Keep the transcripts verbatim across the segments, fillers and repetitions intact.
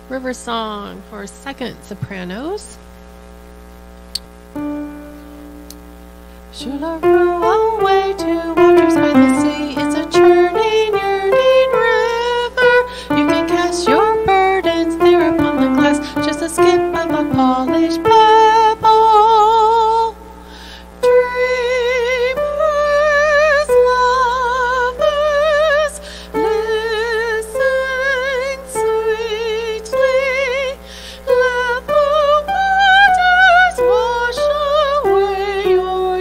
Riversong for second sopranos. Should I row away to waters by the sea? It's a churning, yearning river. You can cast your burdens there upon the glass, just a skip of a polished pebble. Dreamers, lovers, listen sweetly. Let the waters wash away your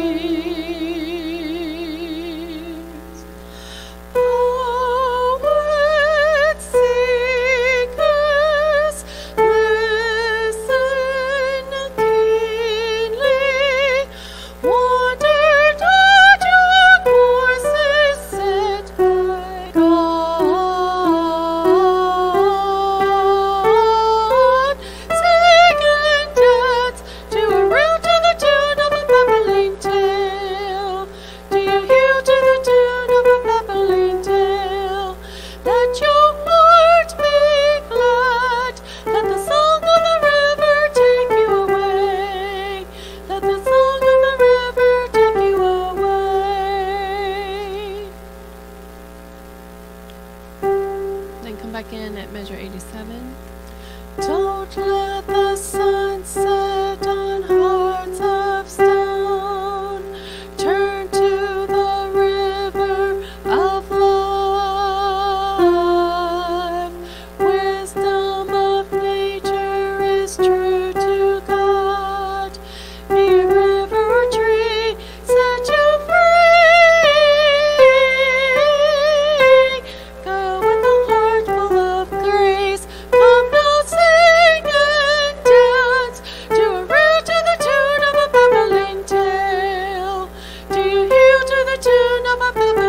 tears. Poet seekers, listen keenly. Wandered at your courses set by God. Sing and dance to a reel to the tune of a babbling tale. Do you heal to the tune of a babbling tale? Let your heart be glad. Let the song of the river take you away. Let the song of the river take you away. Then come back in at measure eighty-seven. Don't let the sun set on hearts of stone. Turn to the river of life. Wisdom of nature is true to God. Be a river tree, set you free. Go with a heart full of grace. Come now, sing and dance to a reel to the tune of a babbling tale. Do you heal to the tune of a babbling